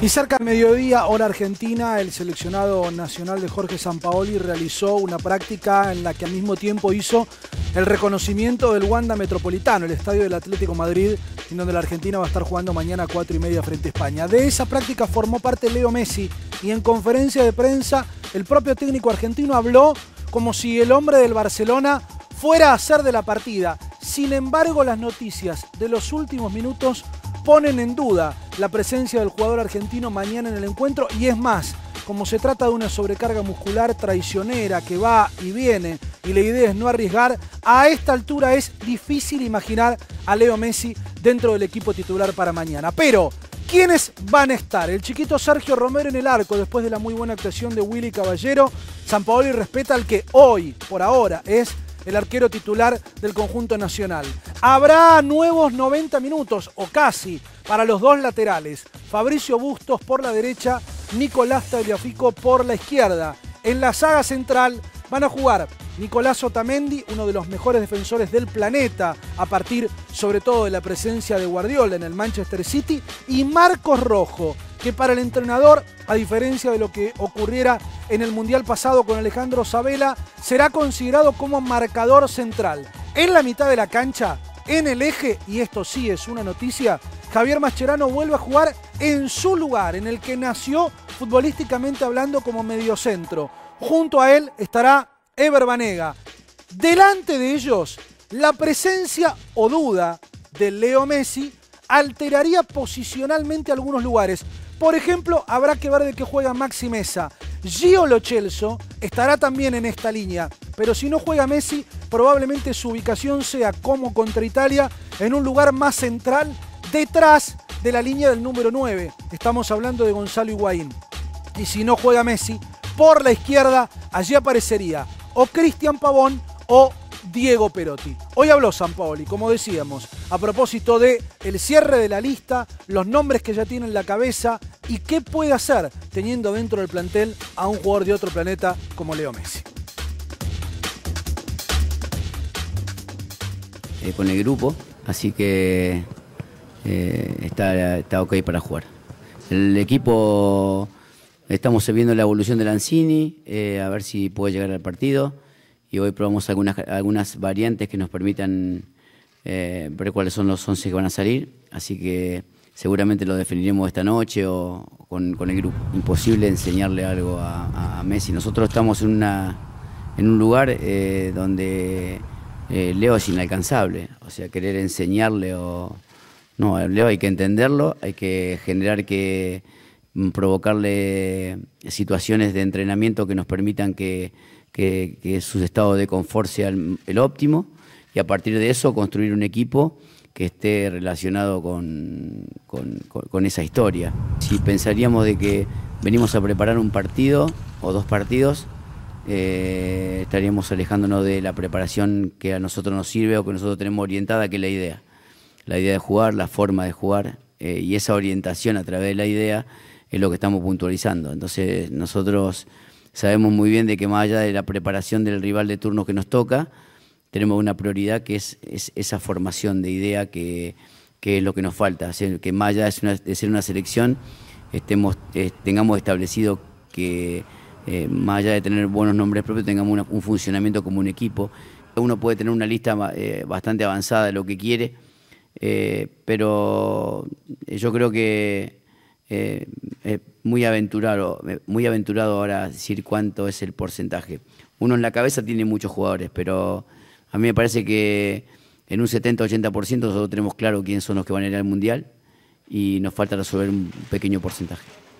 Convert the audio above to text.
Y cerca del mediodía, hora argentina, el seleccionado nacional de Jorge Sampaoli realizó una práctica en la que al mismo tiempo hizo el reconocimiento del Wanda Metropolitano, el estadio del Atlético Madrid, en donde la Argentina va a estar jugando mañana a 4:30 frente a España. De esa práctica formó parte Leo Messi y en conferencia de prensa el propio técnico argentino habló como si el hombre del Barcelona fuera a ser de la partida. Sin embargo, las noticias de los últimos minutos ponen en duda la presencia del jugador argentino mañana en el encuentro, y es más, como se trata de una sobrecarga muscular traicionera que va y viene y la idea es no arriesgar, a esta altura es difícil imaginar a Leo Messi dentro del equipo titular para mañana. Pero ¿quiénes van a estar? El chiquito Sergio Romero en el arco, después de la muy buena actuación de Willy Caballero. Sampaoli respeta al que hoy, por ahora, es el arquero titular del conjunto nacional. Habrá nuevos 90 minutos, o casi, para los dos laterales. Fabricio Bustos por la derecha, Nicolás Tagliafico por la izquierda. En la saga central van a jugar Nicolás Otamendi, uno de los mejores defensores del planeta, a partir sobre todo de la presencia de Guardiola en el Manchester City, y Marcos Rojo, que para el entrenador, a diferencia de lo que ocurriera en el Mundial pasado con Alejandro Sabella, será considerado como marcador central. En la mitad de la cancha, en el eje, y esto sí es una noticia, Javier Mascherano vuelve a jugar en su lugar, en el que nació futbolísticamente hablando como mediocentro. Junto a él estará Ever Banega. Delante de ellos, la presencia o duda de Leo Messi alteraría posicionalmente algunos lugares. Por ejemplo, habrá que ver de qué juega Maxi Meza. Gio Lo Celso estará también en esta línea, pero si no juega Messi, probablemente su ubicación sea, como contra Italia, en un lugar más central, detrás de la línea del número 9. Estamos hablando de Gonzalo Higuaín. Y si no juega Messi, por la izquierda, allí aparecería o Cristian Pavón o Diego Perotti. Hoy habló Sampaoli, como decíamos, a propósito de el cierre de la lista, los nombres que ya tiene en la cabeza y qué puede hacer teniendo dentro del plantel a un jugador de otro planeta como Leo Messi. Con el grupo, así que está ok para jugar. El equipo, estamos viendo la evolución de Lanzini, a ver si puede llegar al partido. Y hoy probamos algunas variantes que nos permitan ver cuáles son los 11 que van a salir. Así que seguramente lo definiremos esta noche o con el grupo. Imposible enseñarle algo a Messi. Nosotros estamos en un lugar donde Leo es inalcanzable. O sea, querer enseñarle o... No, a Leo hay que entenderlo, hay que generar provocarle situaciones de entrenamiento que nos permitan que su estado de confort sea el óptimo, y a partir de eso construir un equipo que esté relacionado con esa historia. Si pensaríamos de que venimos a preparar un partido o dos partidos, estaríamos alejándonos de la preparación que a nosotros nos sirve o que nosotros tenemos orientada, que es la idea. La idea de jugar, la forma de jugar, y esa orientación a través de la idea es lo que estamos puntualizando. Entonces nosotros sabemos muy bien de que más allá de la preparación del rival de turno que nos toca, tenemos una prioridad que es esa formación de idea que es lo que nos falta. O sea, que más allá de ser una selección, tengamos establecido que más allá de tener buenos nombres propios, tengamos un funcionamiento como un equipo. Uno puede tener una lista bastante avanzada de lo que quiere, pero yo creo que muy aventurado ahora decir cuánto es el porcentaje. Uno en la cabeza tiene muchos jugadores, pero a mí me parece que en un 70-80% nosotros tenemos claro quiénes son los que van a ir al Mundial y nos falta resolver un pequeño porcentaje.